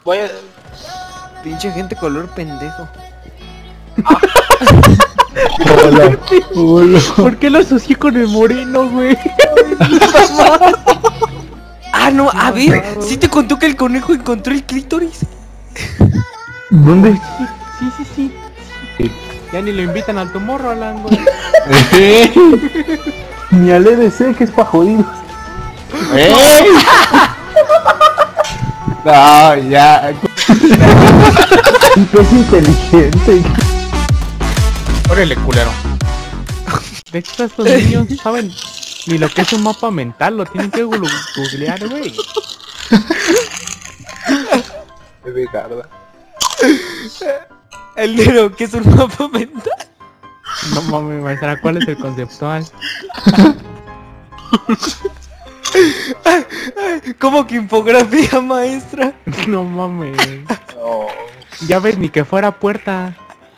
Vaya. Pinche gente color pendejo. Hola, hola. ¿Por qué lo asocié con el moreno, güey? Ah, no, a ver, ¿sí te contó que el conejo encontró el clítoris? ¿Dónde? Sí. Ya ni lo invitan al Tomorrowland, güey. Ni al EDC, que es pa' jodidos. No, ya. Es inteligente. Órale, culero. De hecho, estos niños no saben ni lo que es un mapa mental, lo tienen que googlear, güey. Ricardo. El negro, que es un mapa mental. No mames, maestra, ¿cuál es el conceptual? ¿Cómo que infografía, maestra? No mames. No. Ya ves, ni que fuera puerta.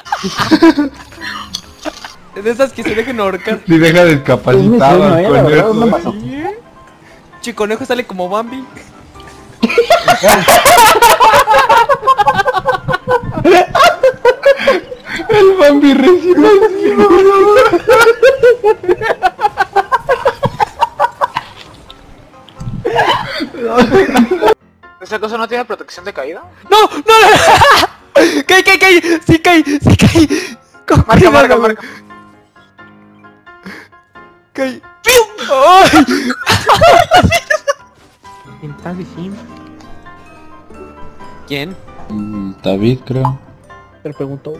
De esas que se dejan ahorcar. Ni deja discapacitado al la verdad, conejo. no pasó. Chiconejo sale como Bambi. El Bambi recibe. ¿Esa cosa no tiene protección de caída? ¡No! ¡Caí! ¡Sí caí! Con Marca, cuidado, güey. marca. ¡Caí! ¡Pium! ¡Ay! ¿Quién está diciendo? ¿Quién? David, creo. Te preguntó.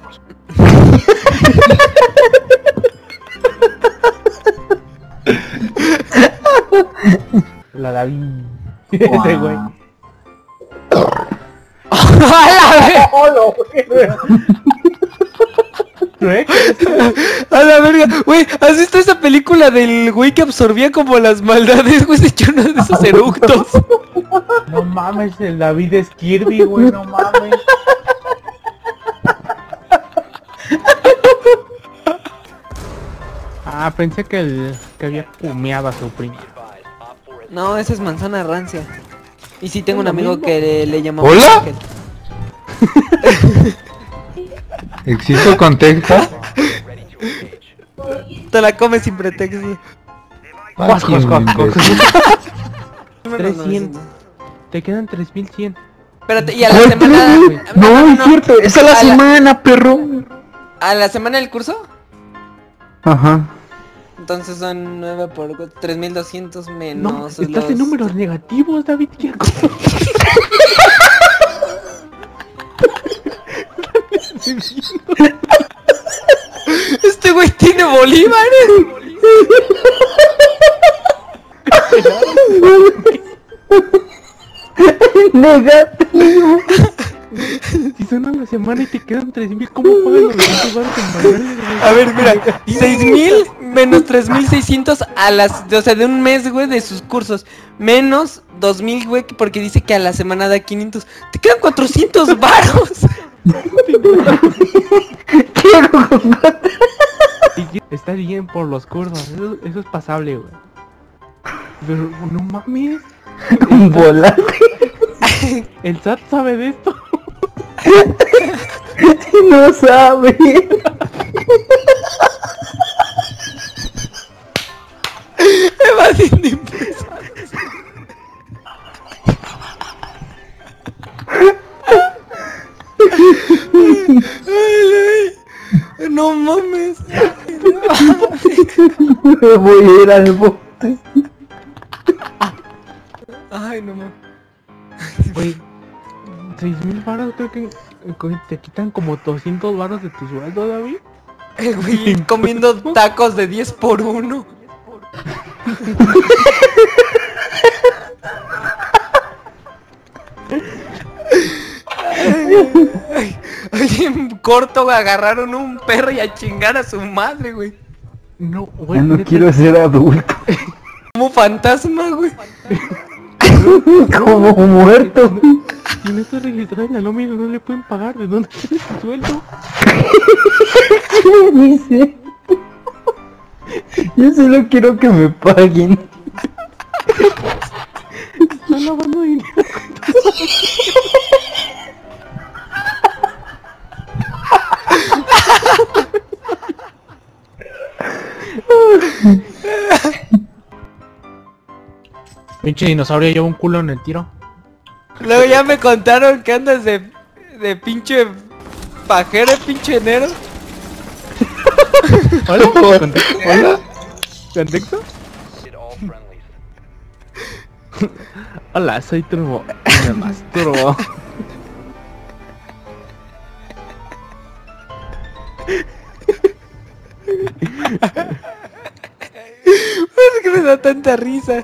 La David. Ese güey. A la verga, güey, ¿has visto esa película del güey que absorbía como las maldades, güey? Se echó uno de esos eructos. No mames, el David es Kirby, güey, no mames. Ah, pensé que había pumeado a su prima. No, esa es manzana rancia. Y sí tengo un amigo que le llama ¿Hola? Ángel. ¿Existe contexto? Te la comes sin pretexto. Juas. Imbécil. 300. Te quedan 3100. Espérate, y a la semana... No, es cierto, es a la semana, perro. ¿A la semana del curso? Ajá. Entonces son 9 por 3200 No, menos estás los... en números negativos, David. ¿Qué hago? Este güey tiene bolívares. Negativo. Si son a la semana y te quedan 3000, ¿cómo pagan los 200 baros en bailar? A ver, mira, 6000 menos 3600 a las... O sea, de un mes, güey, de sus cursos. Menos 2000, güey, porque dice que a la semana da 500. Te quedan 400 varos. Está bien por los cursos, eso es pasable, güey. Pero no mames, Un volante. el SAT sabe de esto. No sabe. Evadiendo impuestos. No mames. Me voy a ir al bote. Ay, no mames. Güey, 6000 baros creo que te quitan como 200 baros de tu sueldo, David. El güey comiendo tacos de 10 por 1. Ay, en corto, güey, agarraron un perro y a chingar a su madre, güey. No, güey, Ya no neta, quiero ser adulto. Como fantasma, güey. Como muerto. si no está registrado en la nómina no le pueden pagar. ¿De dónde tienes tu sueldo? ¿Qué dice? Yo solo quiero que me paguen. Están lavando dinero. Pinche dinosaurio lleva un culo en el tiro. Luego ya me contaron que andas de pinche pajero, pinche enero. Hola, ¿contexto? Hola. ¿Contexto? Hola, soy Turbo. Me masturbo. Es que me da tanta risa.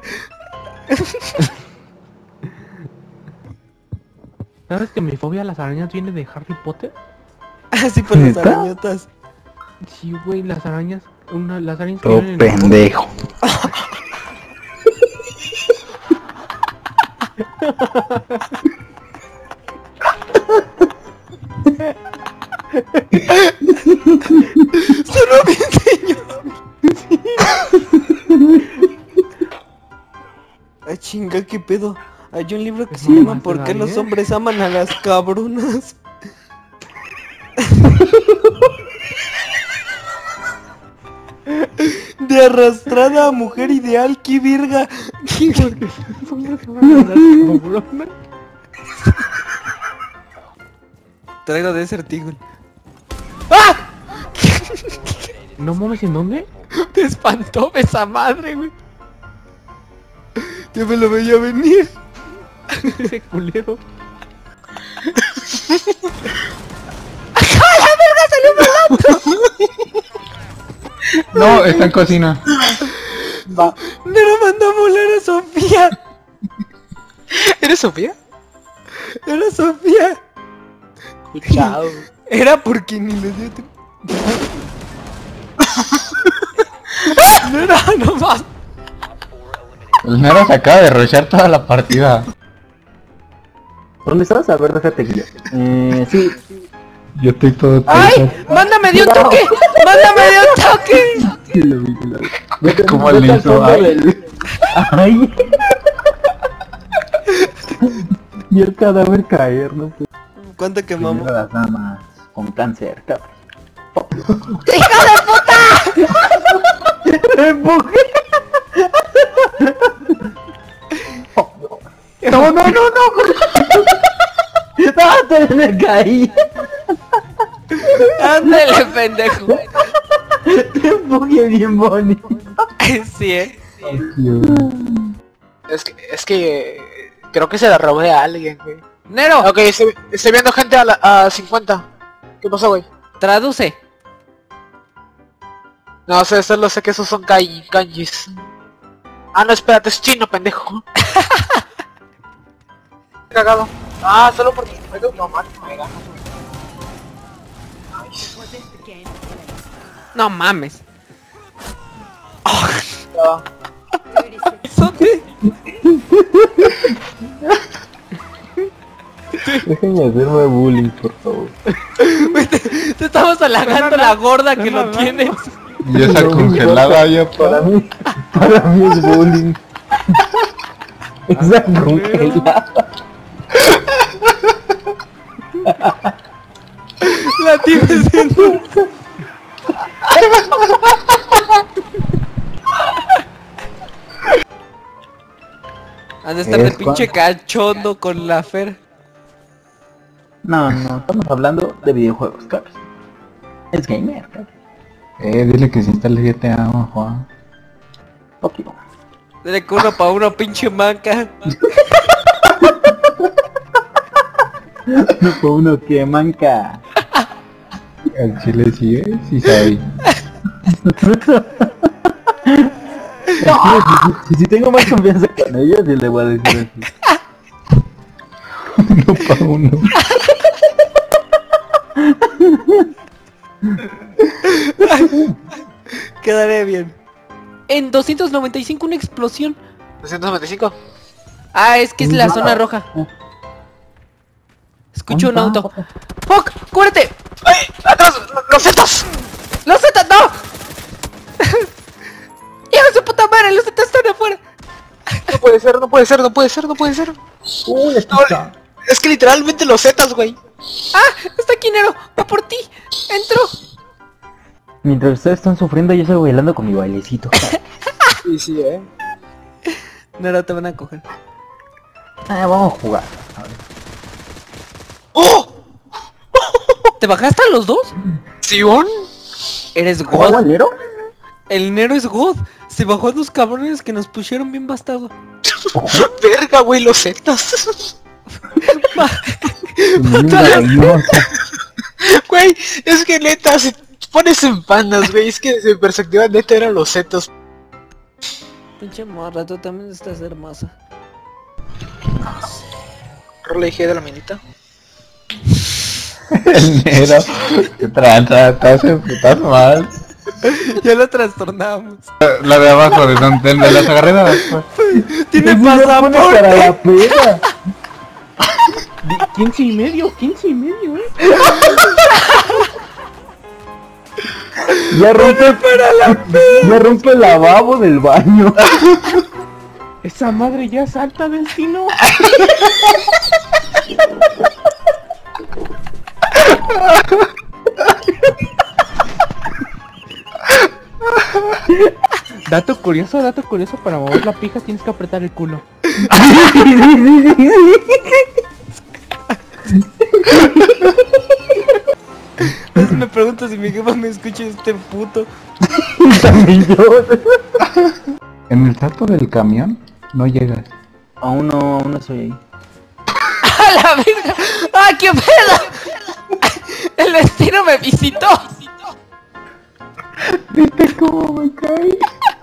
¿Sabes que mi fobia a las arañas viene de Harry Potter? Así por las ¿Neta? arañotas. Sí, güey, las arañas. Las arañas que Oh, viven en el pendejo. Solo me enseñó. Ay, chinga, qué pedo. Hay un libro que se No, llama más ¿Por qué todavía. los hombres aman a las cabronas? De arrastrada a mujer ideal, qué virga. Traigo de ese artículo. ¡Ah! No mames, ¿en dónde? Te espantó esa madre, güey. Yo me lo veía venir. Ese culero. No, está en cocina. Nero mandó a volar a Sofía. ¿Eres Sofía? Era Sofía. Chao. Era porque ni le dio tiempo. No era nomás. El Nero se acaba de rochar toda la partida. ¿Dónde estás? A ver, déjate que... sí. Yo estoy todo ¡Ay! tenso. ¡Mándame de un toque! ¡Mándame de un toque! Sí, lo vi, lo vi. ¿Cómo le al hizo? fondo Ay. del- Ay. Y el cadáver caer, no sé. ¿Cuánto quemamos? Primero las damas con cáncer, cabrón. ¡Empujé! ¡No, no, no, no! ¡Ah, te me caí! Ándale, pendejo. Te empujé bien bonito. Sí, Es que creo que se la robé a alguien, güey. Nero, Ok, estoy viendo gente a 50. ¿Qué pasó, güey? traduce. No sé, solo sé que esos son kanjis. Ah, no, espérate, es chino, pendejo. Cagado. Ah, solo porque no mames, me gano. Nice. No mames. Ya. ¿Eso qué? Déjenme hacerme bullying, por favor. Güey, te estamos halagando la gorda que lo tienes. Y esa No, congelada ya Para mí es bullying. Esa congelada. La tienes en tu... Han de estar de Es pinche cachondo con la Fer. No, no, estamos hablando de videojuegos, Carlos. Es gamer, Carlos. Dile que se instale GTA, Juan. Pokémon. Dile que uno pa' uno, pinche manca. No fue uno que manca. Al chile sí, sí sabe. Si tengo más confianza con ella, sí le voy a decir así. Uno pa' uno. Quedaré bien. En 295 una explosión. 295. Ah, es que es la zona roja. Escucho un auto. ¡Fuck! ¡Cúbrete! ¡Ay! ¡Atrás! ¡Los zetas! ¡Los Zetas, no! ¡Hijo de su puta madre! ¡Los Zetas están afuera! No puede ser, no puede ser, no puede ser, no puede ser. Uy, No, es que literalmente los zetas, güey. ¡Ah! ¡Está aquí, Nero! ¡Va por ti! ¡Entro! Mientras ustedes están sufriendo, yo estoy bailando con mi bailecito. Sí, sí, No, te van a coger. Vamos a jugar. A ver. ¡Oh! ¿Te bajaste a los dos? ¿Sion? Eres ¿Juego God. al Nero? El Nero es God. Se bajó a dos cabrones que nos pusieron bien bastado. Verga, güey, los zetas. Güey, es que neta, se pones en pandas, güey. Es que desde mi perspectiva neta eran los zetas. Pinche morra, tú también estás hermosa. Rola IG de la minita. El Nero. Qué tranza, estás mal. Ya lo trastornamos. La de abajo, de donde las agarré de abajo. Tiene Para pasaporte. la peda. 15 y medio, Ya rompe el lavabo del baño. Esa madre ya salta del sino. Dato curioso, para mover la pija tienes que apretar el culo. Me pregunto si mi jefa me escucha este puto. También yo. En el salto del camión no llegas. Aún no soy ahí. ¡A la verga! ¡Ah, qué pedo! El destino me visitó. ¿Viste cómo me caí?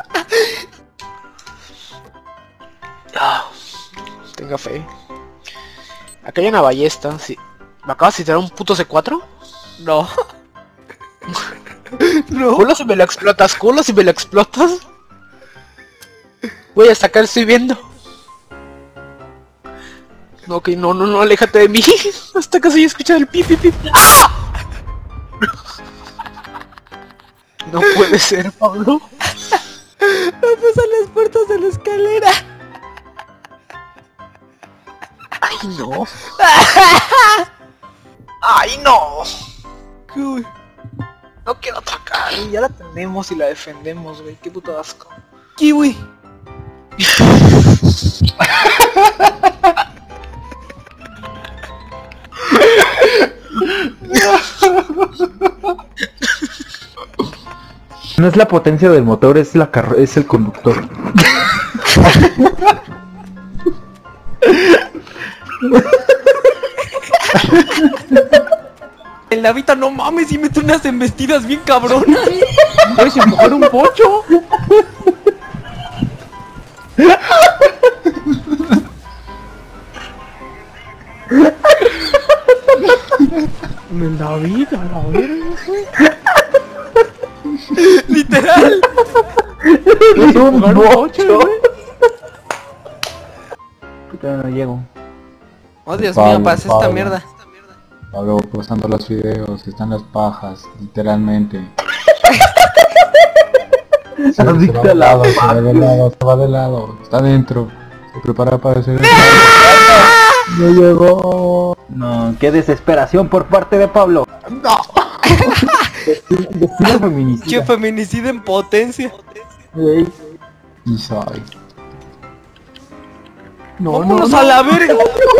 Tenga fe. Acá hay una ballesta, sí. ¿Me acabas de tirar un puto C4? No. No. Culo si me lo explotas, Voy hasta acá estoy viendo. No, ok, no, aléjate de mí. Hasta casi ya escuchado el pi. ¡Ah! No puede ser, Pablo. Vamos a las puertas de la escalera. Ay, no. Ay, no. Uy. No quiero atacar. Ya la tenemos y la defendemos, güey. Qué puto asco. Kiwi. No es la potencia del motor, es es el conductor. El Navita, no mames, y mete unas embestidas bien cabronas. ¿Puedes empujar un pocho? David, a la verga, güey. Literal. Es un Empujar un pocho, bocho. güey. No llego. Oh, Dios Pablo, mío, pasa esta Pablo. mierda. Pablo posando los videos, están las pajas, literalmente. Se va Adicta de a la lado, se va de lado, se va de lado, está dentro. Se prepara para hacer el... No llegó. No, qué desesperación por parte de Pablo. No. Destino feminicida. Che, feminicida en potencia. Ey. Y soy. Vámonos a la verga.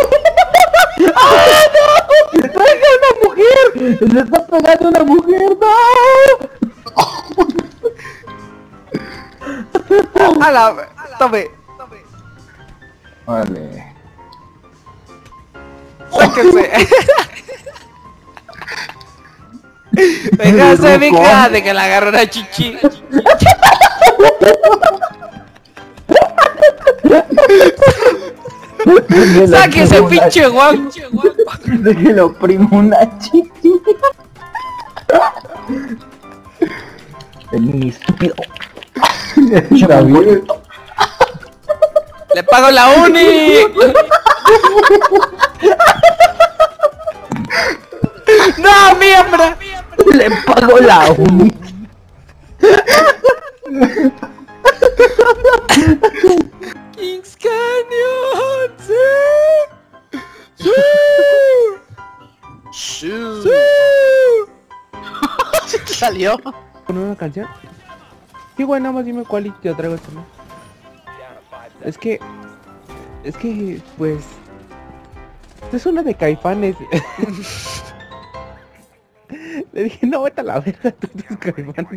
¡Traiga una mujer! ¡Le está pegando una mujer! ¡No! A la verga. Tome. Vale. Sáquese. Véngase, mija, de que la agarró una chichi. Sáquese, pinche guapo. Déjelo, primo, una chichi. Vení, estúpido. David. Le pago la uni. No, miembro. Le pago la uni. Kings Canyon. Sí. Sí. Sí. Sí. ¿Sí te salió? ¿Con una canción? Sí, güey, nada más dime cuál y te traigo esto, ¿no? Es que, pues... Esto es una de Caifanes. Le dije, no, vete a la verga, tú tus Caifanes.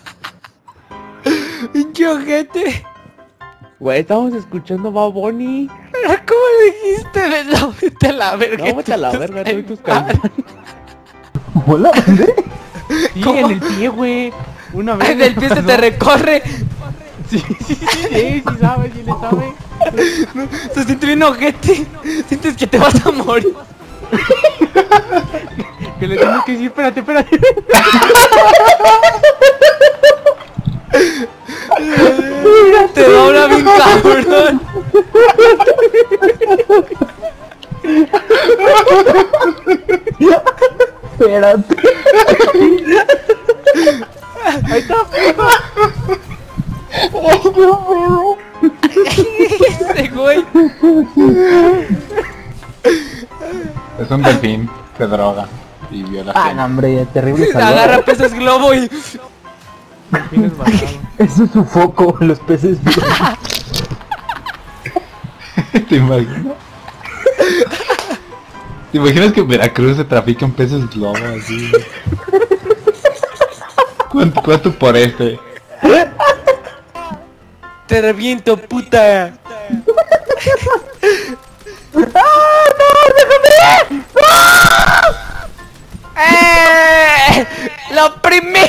Pinche ojete. Güey, estamos escuchando Bad Bunny. ¿Cómo dijiste? No, vete a la verga. No, vete a la verga, tú y tus Caifanes. Hola, ¿dónde? Sí, ¿Cómo? en el pie, güey. Una vez. En el pie se te recorre. Sí, sí sabe, sí le sabe. Se siente bien ojete. Sientes que te vas a morir. Que le tengo que decir, espérate. Te dobla bien cabrón. Espérate. Ahí está. Ese güey. Es un delfín, se droga y viola Ah, gente. no, hombre, terrible Agarra salvaje. peces globo y... Tienes basado. Eso es su foco, los peces. ¿Te imaginas? ¿Te imaginas que en Veracruz se trafican peces globo así? ¿Cuánto por este? Te reviento, puta. ¡Lo oprimí!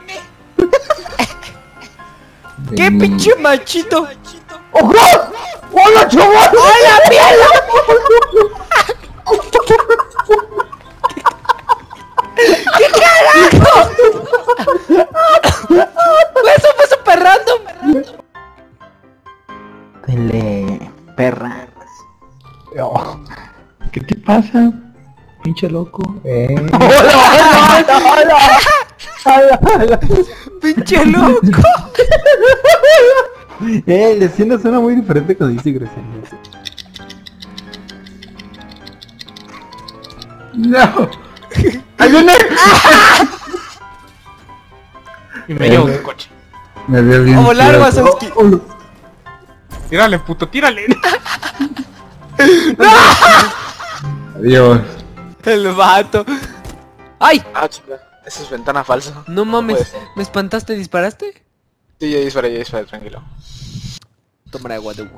¡Qué pinche machito! ¡Hola, chaval! ¡Hola, mierda! ¿Qué carajo? Eso fue super random. Dele, perra. Oh, ¿qué te pasa? Pinche loco. ¡Hola! Pinche loco. La escena suena muy diferente cuando dice grosería. No. ¡Ayúdame! Y me llevo un coche. Me veo bien. A volar, chido. Wazowski. Tírale, puto, tírale. Adiós. El vato. ¡Ay! Ah, chinga. Esa es ventana falsa. No mames. puede ser. ¿Me espantaste? ¿Disparaste? Sí, ya disparé, tranquilo. Toma agua de Hugo.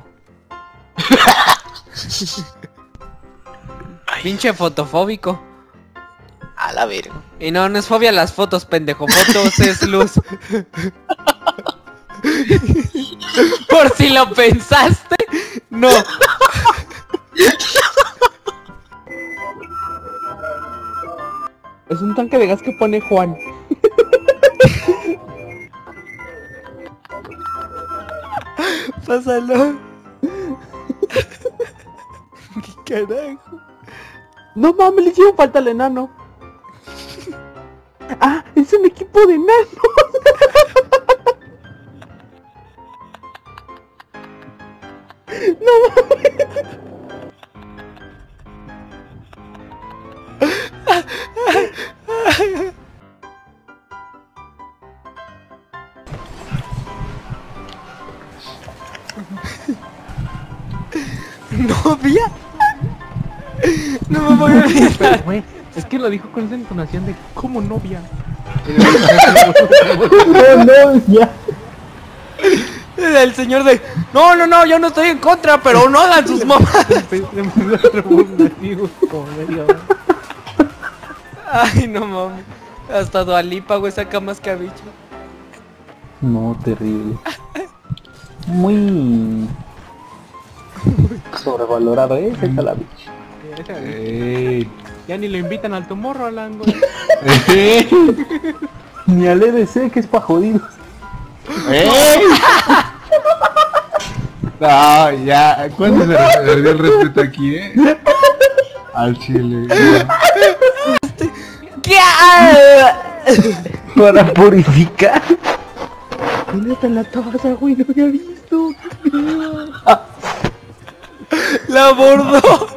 Pinche fotofóbico. A la verga. Y no, no es fobia a las fotos, pendejo. Fotos es luz. Por si lo pensaste. No. Es un tanque de gas que pone Juan. Pásalo. ¿Qué carajo? No mames, le hicieron falta al enano. Ah, es un equipo de enanos. ¿Novia? No me voy a olvidar. Güey, es que lo dijo con esa entonación de como novia. No, ya. El señor de... No, no, no, yo no estoy en contra, pero no hagan sus mamás. Ay, no mames. Hasta Dualipa, güey, saca más que a bicho. No, terrible. Muy sobrevalorado, esa la bicha. Ey. Ya ni lo invitan al Tomorrowland, güey. Ni al EDC, que es pa' jodidos. ¡Ey! No, ya, ¿cuándo se perdió el respeto aquí, Al chile. ¿Qué? Para purificar. ¿Dónde está la taza, güey? No había visto. La bordó.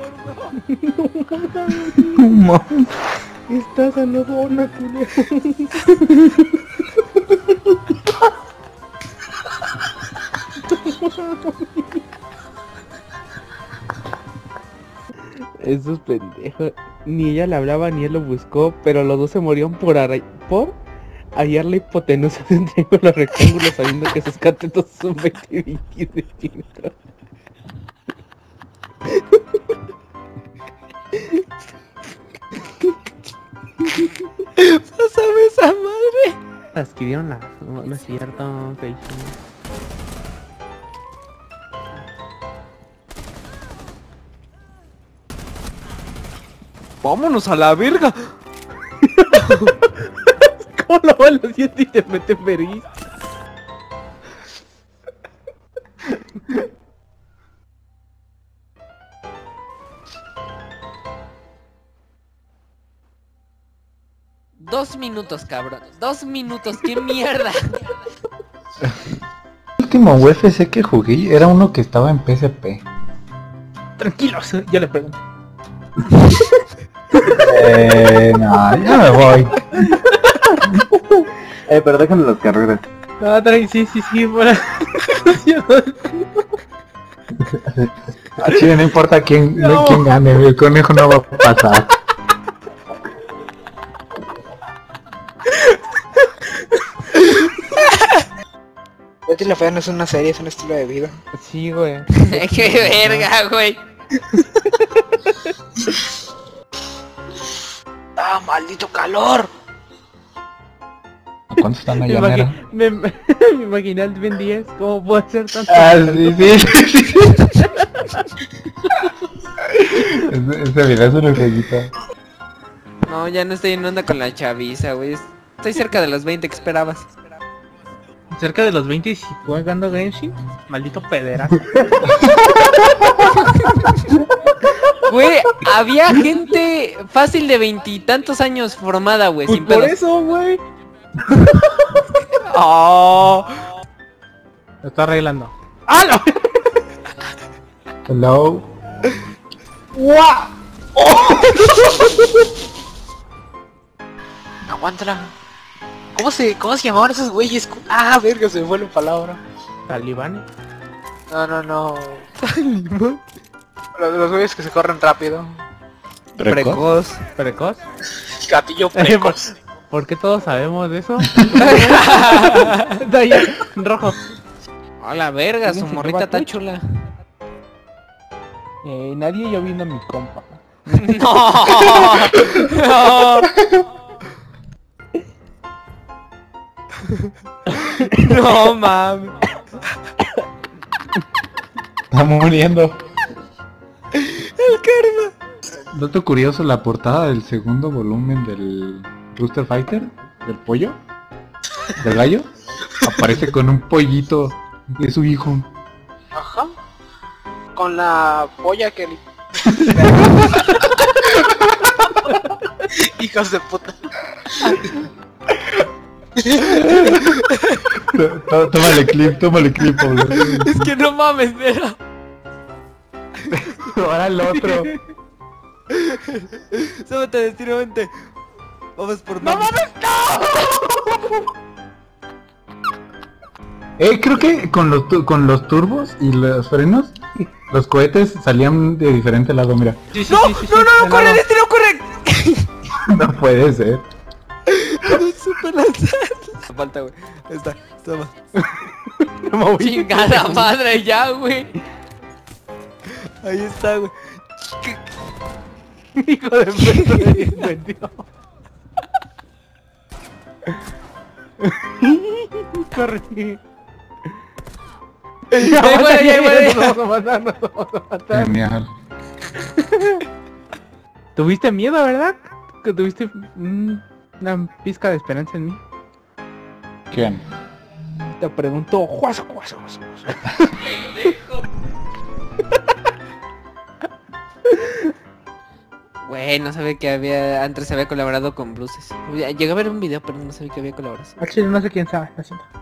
No mames. Estás a la dona, culero. Esos pendejos. Ni ella le hablaba ni él lo buscó, pero los dos se morían por hallar la hipotenusa de un triángulo rectángulo sabiendo que sus catetos son 20 centímetros. Pásame esa madre. Adquirieron la... No es cierto, que Vámonos a la verga. ¿Cómo lo van los dientes y te meten vergüenza? Dos minutos, cabrón. 2 minutos, qué mierda. El último UFC que jugué era uno que estaba en PSP. Tranquilos, ya le pregunto. No, ya me voy. Pero déjenme las carreras. Ah, sí, fuera. Así no importa quién gane, el conejo no va a pasar. Betty la Fea no es una serie, es un estilo de vida. Sí, güey. Qué verga, güey. ¡Ah, maldito calor! ¿Cuánto están allá, nera? Me imaginé al Ben 10, ¿cómo puede ser tanto? Ah, sí. Ese video es una jueguita. No, ya no estoy en onda con la chaviza, güey. Estoy cerca de los 20 que esperabas. Cerca de los 20 y si jugando Genshin, maldito pederazo. Güey, había gente fácil de 20 y tantos años formada, güey, Pues sin por pedos. eso, güey. Oh. Lo está arreglando. ¡Ah, no! Hello. Aguántala. ¿Cómo se llamaban esos güeyes? Ah, verga, se me fue la palabra. ¿Talibanes? No. Los güeyes que se corren rápido. Precoz. ¿Precoz? Gatillo precoz. ¿Por qué todos sabemos de eso? Daya, rojo. A la verga, su ¿Tienes morrita el está Twitch? chula. Nadie yo viendo a mi compa. No. No mames. Está muriendo. El karma. Dato curioso, la portada del segundo volumen del Rooster Fighter, del pollo, del gallo, aparece con un pollito de su hijo. Ajá. Con la polla que... Hijos de puta. Tómale clip, Pablo. Es que no mames, pero... Ahora el otro. Súbete, destino, vente. Vamos por ¡No mames! Creo que con los turbos y los frenos, los cohetes salían de diferente lado, mira. Sí, ¡No! ¡Corre, destino, corre! No puede ser. Super lanzar. Falta, güey. Ahí está. Toma. No me voy. Chingada madre ya, güey. Ahí está, güey. Hijo de puta, vendió. Corre. Ahí muere. Nos vamos a matar. Genial. ¿Tuviste miedo, verdad? Que tuviste una pizca de esperanza en mí. ¿Quién? Te pregunto, juas. Güey, no sabía que antes había colaborado con Bruces. Llegué a ver un video, pero no sabía que había colaborado. Actually, no sé quién sabe, lo siento.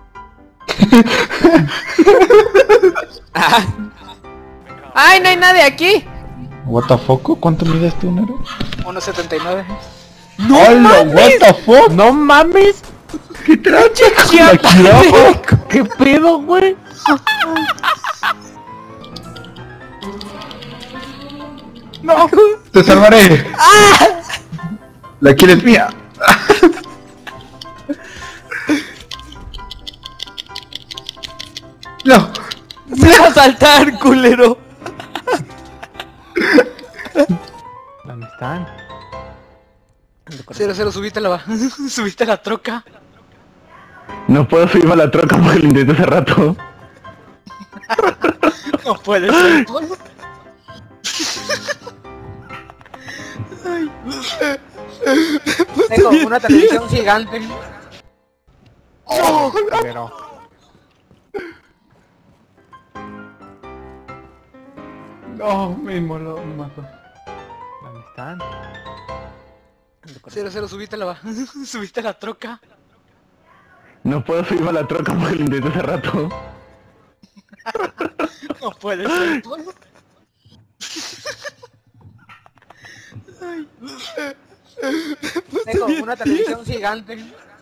Ah. ¡Ay, no hay nadie aquí! What the fuck? ¿Cuánto mides tú, Nero? 1.79. ¡Hola! What the fuck? ¡No mames! ¿Qué trancha con ¡Qué la jirafa? ¿Qué pedo, güey? ¡No! ¡Te salvaré! ¡La kill es mía! ¡No! ¡Se va a saltar, culero! ¿Dónde están? 0-0, subiste la subiste la troca. No puedo subirme a la troca porque lo intenté hace rato. No puede ser. Tengo una televisión gigante. Pero... No, me mató. ¿Dónde están? 0-0, subiste la troca. No puedo subirme a la troca porque lo intenté hace rato. No puede ser. Tengo una televisión gigante.